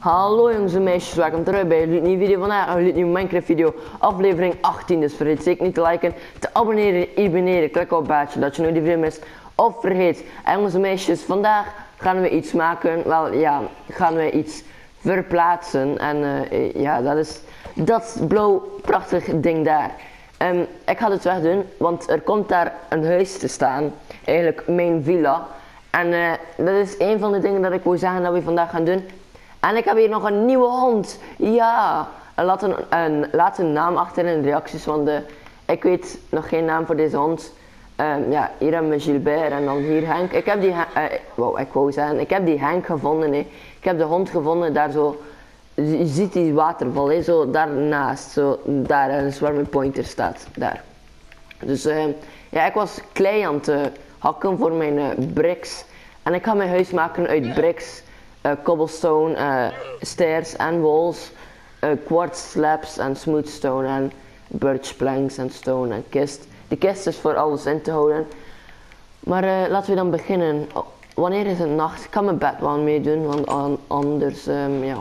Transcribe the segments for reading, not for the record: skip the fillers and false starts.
Hallo jongens en meisjes, welkom terug bij een nieuwe video. Vandaag een nieuwe Minecraft video, aflevering 18. Dus vergeet zeker niet te liken, te abonneren hier beneden. Klik op het badge dat je nooit die video mist. Of vergeet, en jongens en meisjes, vandaag gaan we iets maken. Wel ja, gaan we iets verplaatsen. En ja, dat is dat blauw prachtig ding daar. Ik ga het wegdoen, want er komt daar een huis te staan. Eigenlijk mijn villa. En dat is een van de dingen dat ik wil zeggen dat we vandaag gaan doen. En ik heb hier nog een nieuwe hond. Ja, laat een naam achter in de reacties, want ik weet nog geen naam voor deze hond. Ja, hier hebben we Gilbert en dan hier Henk. Ik heb die, ik heb die Henk gevonden. Nee. Ik heb de hond gevonden daar zo. Je ziet die waterval, hè, zo daarnaast. Zo daar is waar mijn pointer staat. Daar. Dus ja, ik was klei aan het hakken voor mijn bricks. En ik ga mijn huis maken uit bricks. Cobblestone, stairs en walls, quartz slabs en smooth stone en birch planks en stone en kist. De kist is voor alles in te houden. Maar laten we dan beginnen. Wanneer is het nacht? Ik kan mijn bed wel meedoen, want anders, ja.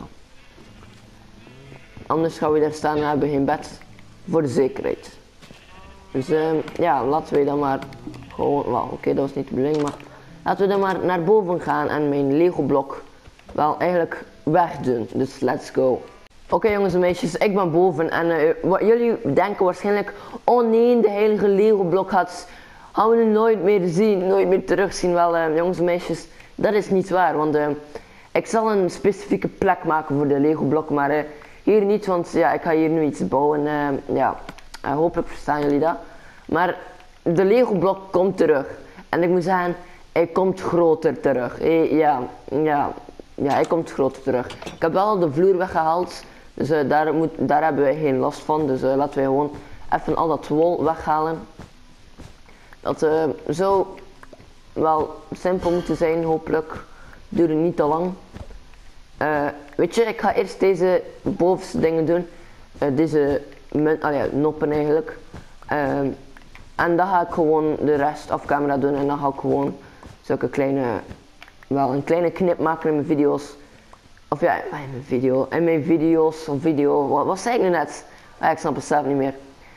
Anders gaan we daar staan en hebben geen bed. Voor de zekerheid. Dus ja, laten we dan maar gewoon, well, oké, dat was niet de bedoeling, maar laten we dan maar naar boven gaan en mijn Lego blok wel eigenlijk wegdoen. Dus let's go. Oké, jongens en meisjes, ik ben boven en jullie denken waarschijnlijk, oh nee, de heilige Lego blok gaan we nu nooit meer zien, nooit meer terugzien. Wel, jongens en meisjes, dat is niet waar, want ik zal een specifieke plek maken voor de Lego blok, maar hier niet, want ja, ik ga hier nu iets bouwen. Ja, hopelijk verstaan jullie dat. Maar de Lego blok komt terug en ik moet zeggen, hij komt groter terug. Ja, hij komt groter terug. Ik heb wel de vloer weggehaald, dus daar hebben we geen last van. Dus laten we gewoon even al dat wol weghalen. Dat zou wel simpel moeten zijn, hopelijk. Duurt niet te lang. Weet je, ik ga eerst deze bovenste dingen doen. Deze noppen eigenlijk. En dan ga ik gewoon de rest af camera doen en dan ga ik gewoon zulke kleine, wel een kleine knip maken in mijn video's. Of ja, in mijn video's, wat zei ik nu net? Ik snap het zelf niet meer.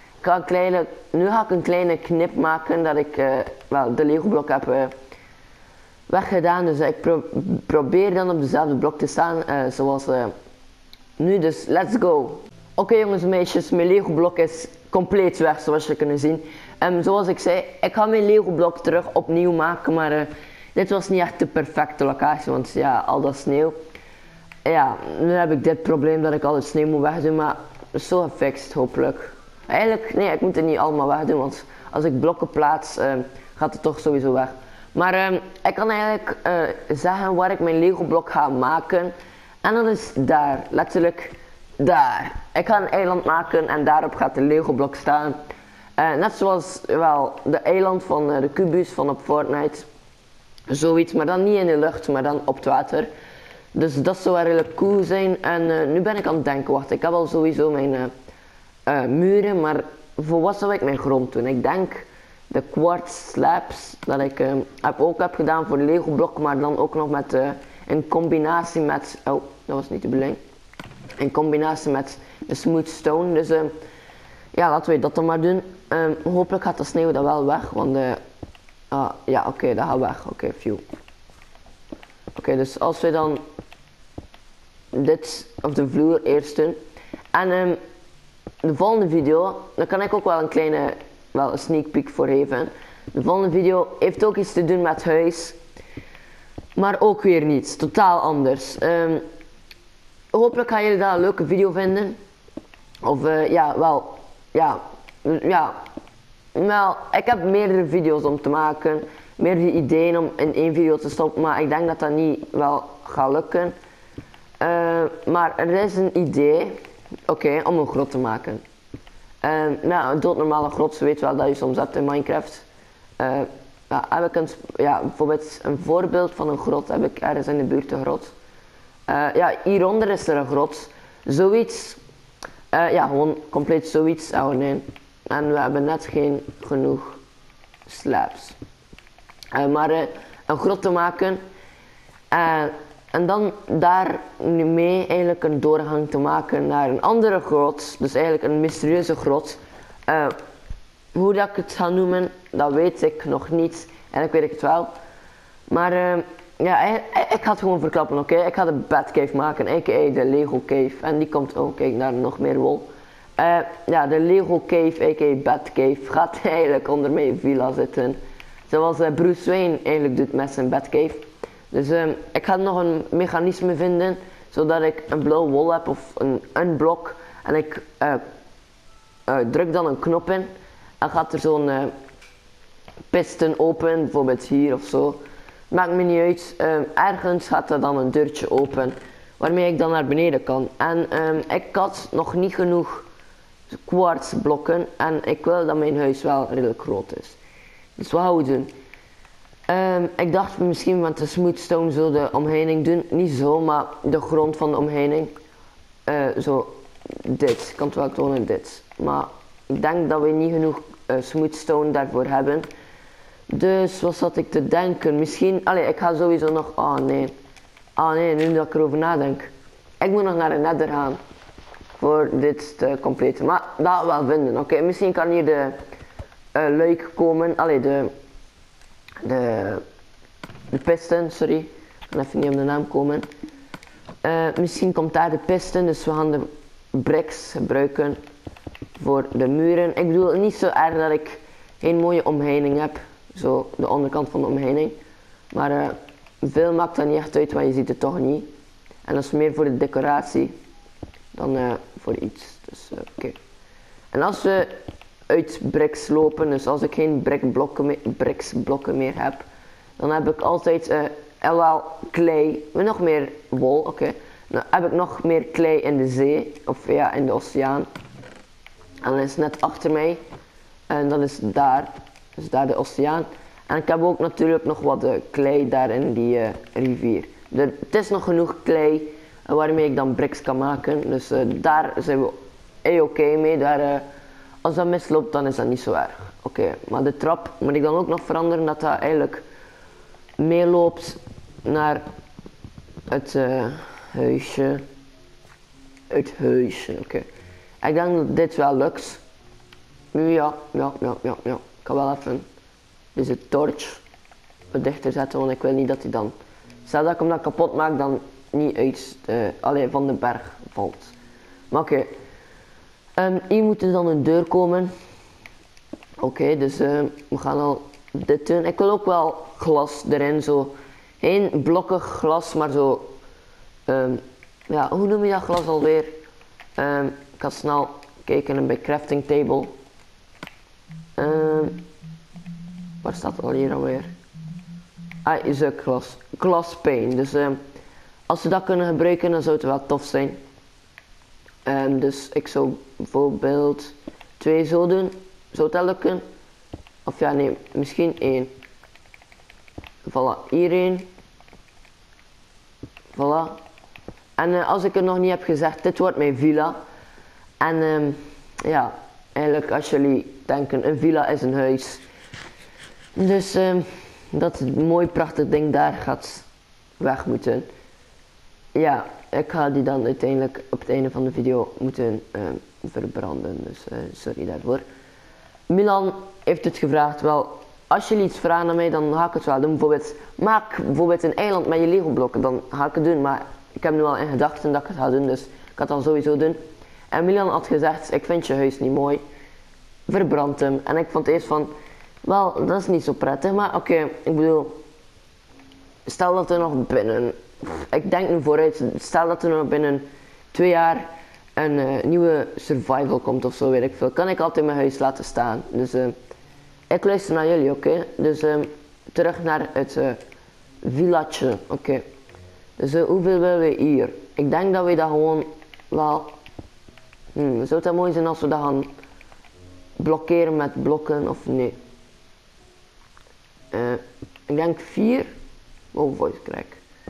Nu ga ik een kleine knip maken dat ik wel de Lego blok heb weggedaan. Dus ik probeer dan op dezelfde blok te staan zoals nu, dus let's go. Oké, jongens en meisjes, mijn Lego blok is compleet weg zoals je kunt zien. Zoals ik zei, ik ga mijn Lego blok terug opnieuw maken, maar dit was niet echt de perfecte locatie, want ja, al dat sneeuw. Ja, nu heb ik dit probleem dat ik al het sneeuw moet wegdoen, maar zo gefixt hopelijk. Eigenlijk, nee, ik moet het niet allemaal wegdoen, want als ik blokken plaats, gaat het toch sowieso weg. Maar ik kan eigenlijk zeggen waar ik mijn Lego blok ga maken. En dat is daar, letterlijk daar. Ik ga een eiland maken en daarop gaat de Lego blok staan. Net zoals wel de eiland van de kubus van op Fortnite. Zoiets, maar dan niet in de lucht, maar dan op het water. Dus dat zou eigenlijk cool zijn. En nu ben ik aan het denken, wacht, ik heb al sowieso mijn muren, maar voor wat zou ik mijn grond doen? Ik denk de quartz slabs dat ik ook heb gedaan voor de Lego blok, maar dan ook nog met in combinatie met, oh, dat was niet de bedoeling. In combinatie met de smooth stone. Dus ja, laten we dat dan maar doen. Hopelijk gaat de sneeuw dan wel weg, want ja, oké, dat gaat weg. Oké, phew. Oké, dus als we dan dit op de vloer eerst doen. En de volgende video, daar kan ik ook wel een kleine, een sneak peek voor geven. De volgende video heeft ook iets te doen met huis. Maar ook weer niets, totaal anders. Hopelijk gaan jullie dat een leuke video vinden. Of wel, ik heb meerdere video's om te maken. Meerdere ideeën om in één video te stoppen, maar ik denk dat dat niet wel gaat lukken. Maar er is een idee, om een grot te maken. Nou, een doodnormale grot, je weet wel dat je soms hebt in Minecraft. Heb ik bijvoorbeeld een voorbeeld van een grot, heb ik ergens in de buurt een grot. Ja, hieronder is er een grot. Zoiets. Ja, gewoon compleet zoiets. Oh nee. En we hebben net geen genoeg slabs. Maar een grot te maken. En dan daarmee eigenlijk een doorgang te maken naar een andere grot. Dus eigenlijk een mysterieuze grot. Hoe dat ik het ga noemen, dat weet ik nog niet. Eigenlijk weet ik het wel. Maar ja, ik ga het gewoon verklappen, oké? Ik ga de Batcave maken, a.k.a. de Lego Cave. En die komt, oh kijk, daar nog meer wol. Ja, de Lego Cave, a.k.a. Batcave, gaat eigenlijk onder mijn villa zitten. Zoals Bruce Wayne eigenlijk doet met zijn Batcave. Dus ik ga nog een mechanisme vinden, zodat ik een blauwe wol heb of een blok. En ik druk dan een knop in. En gaat er zo'n piston open, bijvoorbeeld hier of zo. Maakt me niet uit. Ergens gaat er dan een deurtje open, waarmee ik dan naar beneden kan. En ik had nog niet genoeg kwartsblokken en ik wil dat mijn huis wel redelijk groot is. Dus wat gaan we doen? Ik dacht misschien met de smoothstone zo de omheining doen. Niet zo, maar de grond van de omheining. Zo dit. Ik kan het wel tonen, dit. Maar ik denk dat we niet genoeg smoothstone daarvoor hebben. Dus wat zat ik te denken? Misschien, ik ga sowieso nog, nee, nu dat ik erover nadenk. Ik moet nog naar de nether gaan. Voor dit te completen. Maar dat gaan we wel vinden, oké. Misschien kan hier de luik komen. De piston, sorry. Ik kan even niet op de naam komen. Misschien komt daar de piston, dus we gaan de bricks gebruiken voor de muren. Ik bedoel niet zo erg dat ik geen mooie omheining heb. Zo, de onderkant van de omheining. Maar veel maakt dat niet echt uit, want je ziet het toch niet. En dat is meer voor de decoratie dan voor iets. Dus oké. En als we uit bricks lopen, dus als ik geen bricksblokken meer heb, dan heb ik altijd wel klei, met nog meer wol, oké. Dan heb ik nog meer klei in de zee, of ja, in de oceaan. En dat is net achter mij. En dat is daar, dus daar de oceaan. En ik heb ook natuurlijk nog wat klei daar in die rivier. Het is nog genoeg klei waarmee ik dan bricks kan maken. Dus daar zijn we oké mee. Daar, als dat misloopt, dan is dat niet zo erg. Oké, maar de trap moet ik dan ook nog veranderen dat dat eigenlijk meeloopt naar het huisje. Het huisje, oké. Ik denk dat dit wel lukt. Ja. Ik kan wel even deze torch wat dichter zetten, want ik wil niet dat hij dan, stel dat ik hem dan kapot maak, dan niet uit van de berg valt. Maar oké. Hier moet er dan een deur komen. Oké, dus we gaan al dit doen. Ik wil ook wel glas erin, zo. Geen blokkig glas, maar zo. Ja, hoe noem je dat glas alweer? Ik ga snel kijken bij crafting table. Waar staat het al hier alweer? Is ook glas. Glaspane. Dus als we dat kunnen gebruiken, dan zou het wel tof zijn. Dus ik zou bijvoorbeeld 2 zo doen. Zou dat lukken? Of ja, nee, misschien 1. Voilà, hier 1. Voilà. En als ik het nog niet heb gezegd, dit wordt mijn villa. En ja, eigenlijk als jullie denken, een villa is een huis. Dus dat mooi prachtig ding daar gaat weg moeten. Ja, ik ga die dan uiteindelijk op het einde van de video moeten verbranden. Dus sorry daarvoor. Milan heeft het gevraagd, wel, als jullie iets vragen aan mij, dan ga ik het wel doen. Bijvoorbeeld, maak bijvoorbeeld een eiland met je Lego blokken, dan ga ik het doen. Maar ik heb nu al in gedachten dat ik het ga doen, dus ik ga het dan sowieso doen. En Milan had gezegd, ik vind je huis niet mooi. Verbrand hem. En ik vond eerst van, wel, dat is niet zo prettig. Maar oké, ik bedoel, stel dat er nog binnen, ik denk nu vooruit, stel dat er nog binnen 2 jaar een nieuwe survival komt of zo, weet ik veel. Kan ik altijd mijn huis laten staan. Dus ik luister naar jullie, oké? Dus terug naar het village, oké. Dus hoeveel willen we hier? Ik denk dat we dat gewoon wel... zou het mooi zijn als we dat gaan blokkeren met blokken of nee? Ik denk 4. Oh, voice crack.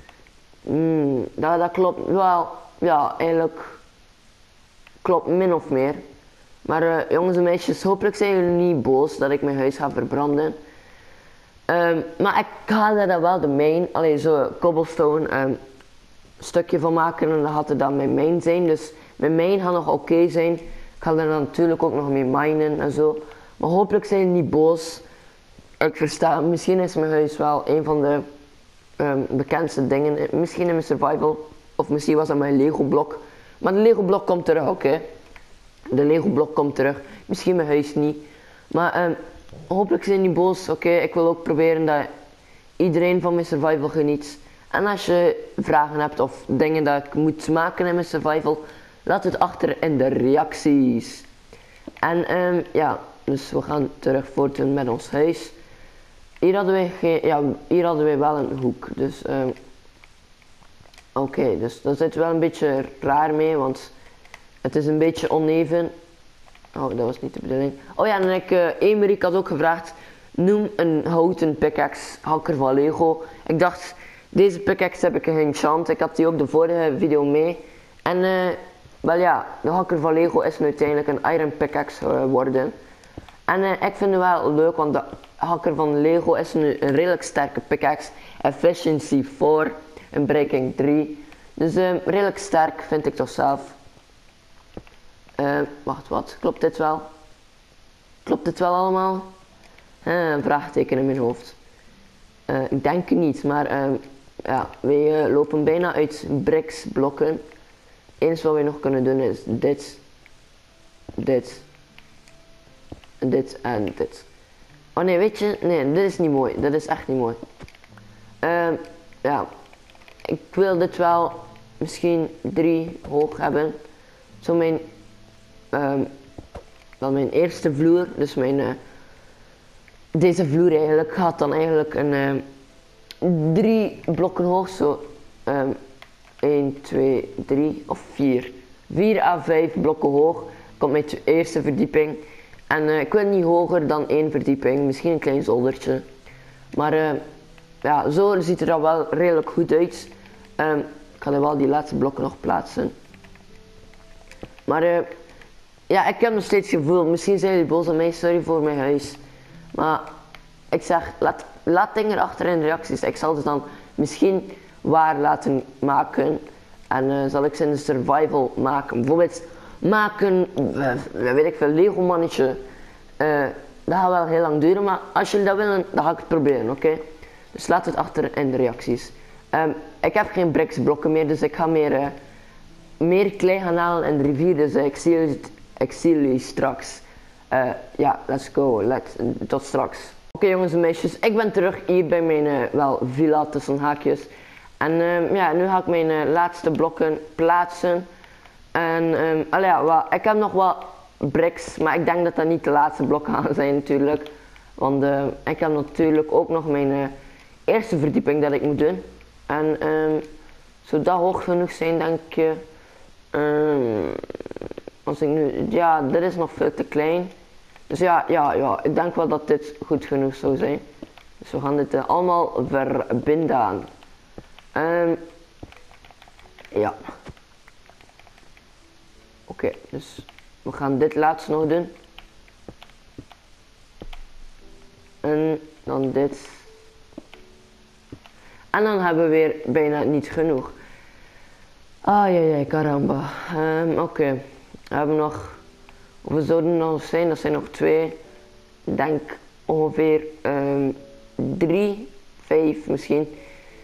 Dat klopt wel. Ja, eigenlijk klopt min of meer. Maar jongens en meisjes, hopelijk zijn jullie niet boos dat ik mijn huis ga verbranden. Maar ik ga daar wel de main, alleen zo cobblestone, stukje van maken en dan gaat er dan mijn mijn zijn. Dus mijn mijn gaat nog oké zijn. Ik ga er dan natuurlijk ook nog mee minen en zo. Maar hopelijk zijn ze niet boos. Ik versta, misschien is mijn huis wel een van de bekendste dingen. Misschien in mijn survival. Of misschien was dat mijn Lego blok. Maar de Lego blok komt terug, oké. De Lego blok komt terug. Misschien mijn huis niet. Maar hopelijk zijn ze niet boos. Oké, ik wil ook proberen dat iedereen van mijn survival geniet. En als je vragen hebt of dingen dat ik moet maken in mijn survival, laat het achter in de reacties. En ja, dus we gaan terug voortdoen met ons huis. Hier hadden wij wel een hoek. Dus oké, dus dat zit wel een beetje raar mee, want het is een beetje oneven. Oh, dat was niet de bedoeling. Oh ja, en Emerik had ook gevraagd, noem een houten pickaxe hakker van Lego. Ik dacht, deze pickaxe heb ik geenchant. Ik had die ook de vorige video mee. En wel ja, de hakker van Lego is nu uiteindelijk een iron pickaxe geworden. En ik vind het wel leuk, want de hakker van Lego is nu een redelijk sterke pickaxe. Efficiency 4 en breaking 3. Dus redelijk sterk vind ik toch zelf. Wacht, wat? Klopt dit wel? Klopt dit wel allemaal? Een vraagteken in mijn hoofd. Ik denk het niet, maar ja, wij lopen bijna uit bricks blokken. Eens wat we nog kunnen doen is dit, dit, dit en dit. Oh nee, weet je, nee, dit is niet mooi. Dit is echt niet mooi. Ja, ik wil dit wel misschien 3 hoog hebben. Zo dan mijn eerste vloer, dus deze vloer eigenlijk gaat dan eigenlijk een 3 blokken hoog, zo 1, 2, 3 of 4. 4 à 5 blokken hoog komt mijn eerste verdieping. En ik wil niet hoger dan 1 verdieping, misschien een klein zoldertje. Maar ja, zo ziet er dan wel redelijk goed uit. Ik ga er wel die laatste blokken nog plaatsen. Maar ja, ik heb nog steeds het gevoel, misschien zijn jullie boos op mij, sorry voor mijn huis. Maar ik zeg, laat dingen achter in de reacties. Ik zal ze dan misschien waar laten maken. En zal ik ze in de survival maken. Bijvoorbeeld maken, weet ik veel, Lego mannetje. Dat gaat wel heel lang duren, maar als jullie dat willen, dan ga ik het proberen, oké? Dus laat het achter in de reacties. Ik heb geen bricks blokken meer, dus ik ga meer klei gaan halen in de rivier. Dus ik zie jullie straks. Ja, let's go. Tot straks. Oké, jongens en meisjes, ik ben terug hier bij mijn villa tussen haakjes. En ja, nu ga ik mijn laatste blokken plaatsen. En ja, ik heb nog wel bricks, maar ik denk dat dat niet de laatste blokken gaan zijn natuurlijk. Want ik heb natuurlijk ook nog mijn eerste verdieping dat ik moet doen. En zou dat hoog genoeg zijn, denk je? Als ik nu, ja, dit is nog veel te klein. Dus ja, ik denk wel dat dit goed genoeg zou zijn. Dus we gaan dit allemaal verbinden. Ja. Oké, dus we gaan dit laatst nog doen. En dan dit. En dan hebben we weer bijna niet genoeg. Caramba. Oké. We hebben nog, we zouden nog zijn, dat zijn nog 2. Ik denk ongeveer 3, 5 misschien.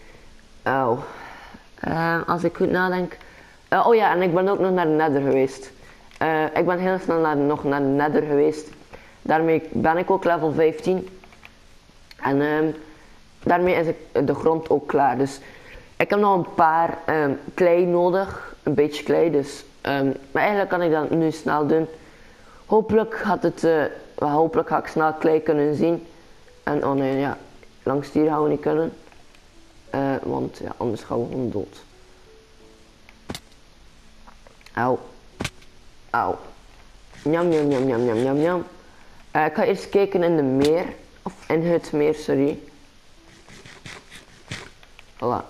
Als ik goed nadenk. Oh ja, en ik ben ook nog naar de Nether geweest. Ik ben heel snel nog naar de Nether geweest. Daarmee ben ik ook level 15. En daarmee is de grond ook klaar. Dus ik heb nog een paar klei nodig. Een beetje klei, dus maar eigenlijk kan ik dat nu snel doen. Hopelijk ga ik snel klei kunnen zien. En oh nee, ja, langs hier gaan we niet kunnen. Want ja, anders gaan we gewoon dood. Auw. Auw. Njam, njam, njam, njam, njam, njam, njam. Ik ga eerst kijken in de meer. Of in het meer, sorry. Voilà.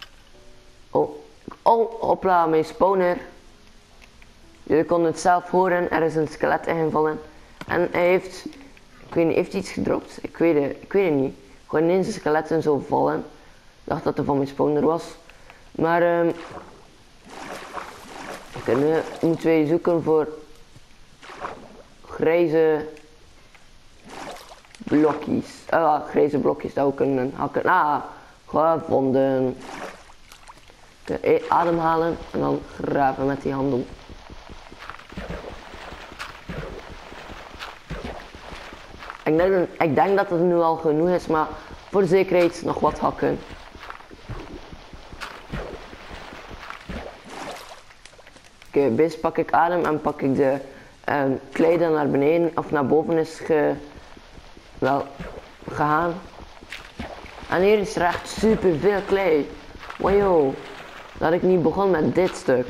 Oh, hopla, mijn spawner. Jullie konden het zelf horen, er is een skelet ingevallen. En hij heeft, ik weet niet, heeft hij iets gedropt? Ik weet het niet. Gewoon ineens een skelet en zo vallen. Ik dacht dat het van mijn spawner was. Maar nu moeten wij zoeken voor grijze blokjes. Grijze blokjes dat we kunnen hakken. Gevonden. Ademhalen en dan graven met die handel. Ik denk dat het nu al genoeg is, maar voor de zekerheid nog wat hakken. Oké, best pak ik adem en pak ik de klei dat naar beneden of naar boven is gegaan. En hier is er echt super veel klei. Wow, dat ik niet begon met dit stuk.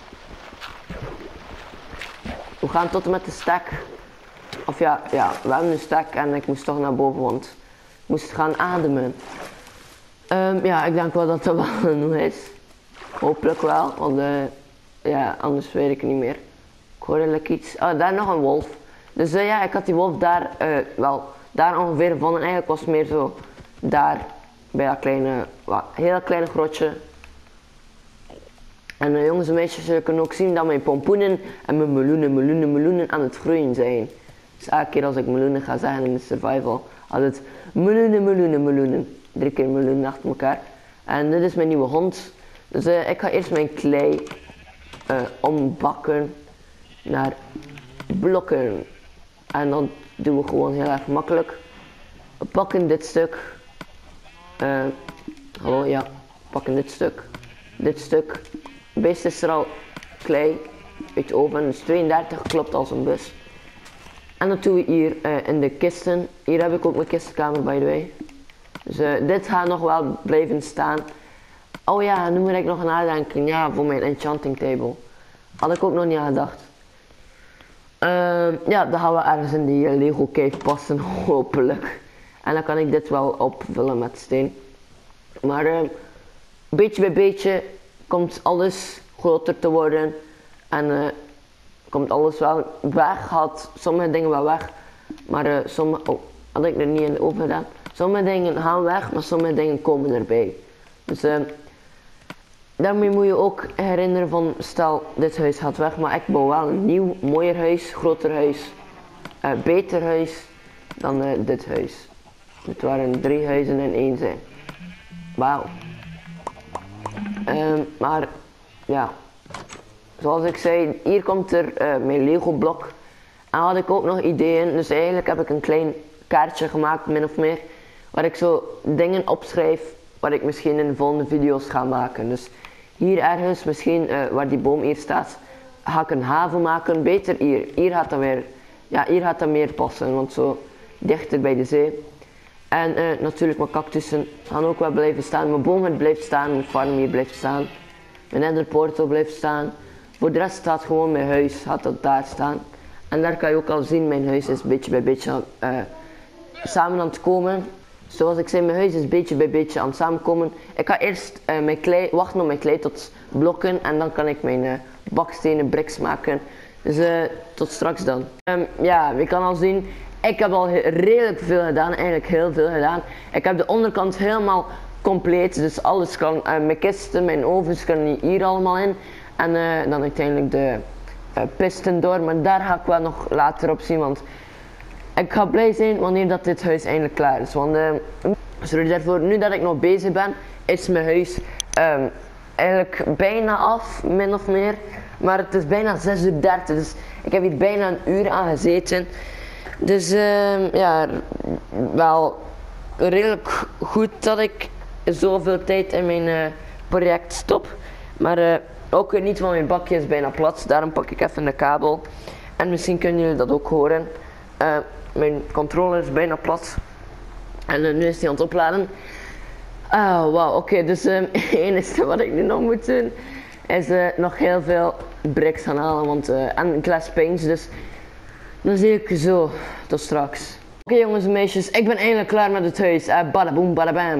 We gaan tot en met de stack. Of ja, we hebben een stack en ik moest toch naar boven, want ik moest gaan ademen. Ja, ik denk wel dat dat wel genoeg is. Hopelijk wel, want ja, anders weet ik het niet meer. Ik hoorde lekker iets. Oh, daar nog een wolf. Dus ja, ik had die wolf daar, daar ongeveer gevonden. Eigenlijk was het meer zo daar, bij dat kleine, heel kleine grotje. En jongens en meisjes, jullie kunnen ook zien dat mijn pompoenen en mijn meloenen aan het groeien zijn. Dus elke keer als ik meloenen ga zeggen in de survival, altijd meloenen. 3 keer meloenen achter elkaar. En dit is mijn nieuwe hond. Dus ik ga eerst mijn klei ombakken naar blokken. En dan doen we gewoon heel erg makkelijk. We pakken dit stuk. Hallo, ja. We pakken dit stuk. Dit stuk. Beest is er al klei uit de oven. Dus 32 klopt als een bus. En dat doen we hier in de kisten. Hier heb ik ook mijn kistenkamer, by the way. Dus dit gaat nog wel blijven staan. Oh ja, nu moet ik nog nadenken. Ja, voor mijn enchanting table. Had ik ook nog niet aan gedacht. Ja, dan gaan we ergens in die Lego cave passen, hopelijk. En dan kan ik dit wel opvullen met steen. Maar beetje bij beetje komt alles groter te worden. En komt alles wel weg. Had sommige dingen wel weg. Maar sommige... Oh, had ik er niet in de oven gedaan. Sommige dingen gaan weg, maar sommige dingen komen erbij. Dus daarmee moet je ook herinneren van, stel dit huis gaat weg, maar ik bouw wel een nieuw, mooier huis, groter huis, beter huis dan dit huis. Het waren 3 huizen in 1 zijn. Wauw. Maar ja, zoals ik zei, hier komt er mijn Lego blok. En had ik ook nog ideeën, dus eigenlijk heb ik een klein kaartje gemaakt, min of meer, waar ik zo dingen opschrijf, waar ik misschien in de volgende video's ga maken. Dus hier ergens, misschien waar die boom hier staat, ga ik een haven maken. Beter hier. Hier gaat dat weer, ja, hier gaat dat meer passen, want zo dichter bij de zee. En natuurlijk mijn cactussen gaan ook wel blijven staan. Mijn boom blijft staan, mijn farm hier blijft staan. Mijn enderportal blijft staan. Voor de rest staat gewoon mijn huis, gaat dat daar staan. En daar kan je ook al zien, mijn huis is beetje bij beetje samen aan het komen. Zoals ik zei, mijn huis is beetje bij beetje aan het samenkomen. Ik ga eerst mijn klei, wachten op mijn klei tot blokken en dan kan ik mijn bakstenen bricks maken. Dus tot straks dan. Ja, je kan al zien, ik heb al redelijk veel gedaan, eigenlijk heel veel gedaan. Ik heb de onderkant helemaal compleet, dus alles kan, mijn kisten, mijn ovens kunnen hier allemaal in. En dan uiteindelijk de pisten door, maar daar ga ik wel nog later op zien, want ik ga blij zijn wanneer dat dit huis eindelijk klaar is. Want sorry daarvoor, nu dat ik nog bezig ben, is mijn huis eigenlijk bijna af, min of meer. Maar het is bijna 6:30 uur, dus ik heb hier bijna een uur aan gezeten. Dus ja, wel redelijk goed dat ik zoveel tijd in mijn project stop. Maar ook weer niet, want mijn bakje is bijna plat, daarom pak ik even de kabel. En misschien kunnen jullie dat ook horen. Mijn controller is bijna plat. En nu is hij aan het opladen. Oh, wauw, oké, dus het enige wat ik nu nog moet doen is nog heel veel bricks gaan halen, want, en glass paints, dus dan zie ik zo, tot straks. Oké, jongens en meisjes, ik ben eindelijk klaar met het huis. Badaboom, badabam.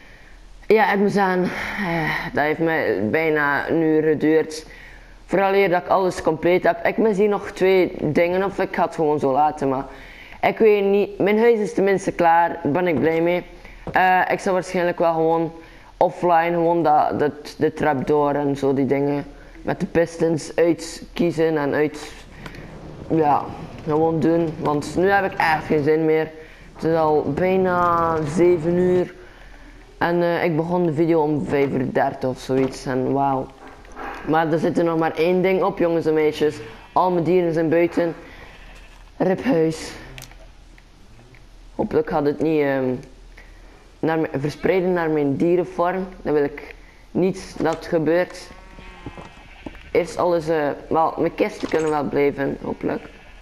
Ja, ik moet zeggen, dat heeft mij bijna een uur geduurd. Vooral hier dat ik alles compleet heb. Ik mis hier nog 2 dingen, of ik ga het gewoon zo laten, maar ik weet niet. Mijn huis is tenminste klaar, daar ben ik blij mee. Ik zal waarschijnlijk wel gewoon offline gewoon de trapdoor en zo die dingen met de pistons uitkiezen en ja, gewoon doen. Want nu heb ik echt geen zin meer. Het is al bijna 7 uur en ik begon de video om 5:30 of zoiets en wauw. Maar er zit er nog maar één ding op, jongens en meisjes. Al mijn dieren zijn buiten. Rip huis. Hopelijk gaat het niet verspreiden naar mijn dierenfarm. Dat wil ik niet dat het gebeurt. Eerst alles, wel, mijn kisten kunnen wel blijven, hopelijk.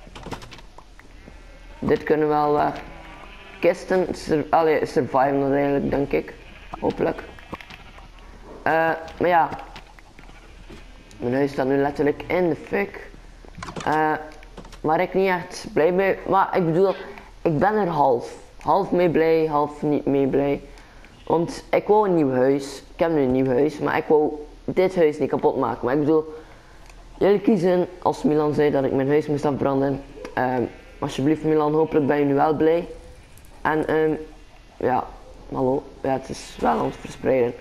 Dit kunnen wel kisten surviven eigenlijk, denk ik. Hopelijk. Maar ja. Mijn huis staat nu letterlijk in de fik. Waar ik niet echt blij mee. Maar ik bedoel, ik ben er half. Half mee blij, half niet mee blij. Want ik wou een nieuw huis. Ik heb nu een nieuw huis, maar ik wou dit huis niet kapot maken. Maar ik bedoel, jullie kiezen als Milan zei dat ik mijn huis moest afbranden. Alsjeblieft Milan, hopelijk ben je nu wel blij. En ja, hallo. Ja, het is wel aan het verspreiden.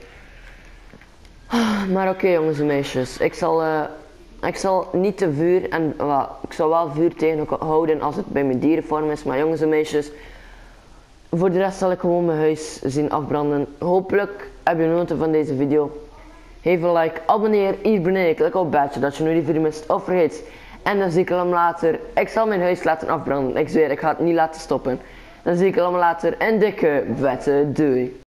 Maar oké, jongens en meisjes, ik zal niet te vuur en ik zal wel vuur tegenhouden als het bij mijn dierenfarm is. Maar jongens en meisjes, voor de rest zal ik gewoon mijn huis zien afbranden. Hopelijk heb je genoten van deze video. Geef een like, abonneer hier beneden, klik op het badge dat je nu die video mist of vergeet. En dan zie ik hem later. Ik zal mijn huis laten afbranden, ik zweer, ik ga het niet laten stoppen. Dan zie ik hem later en dikke vette doei.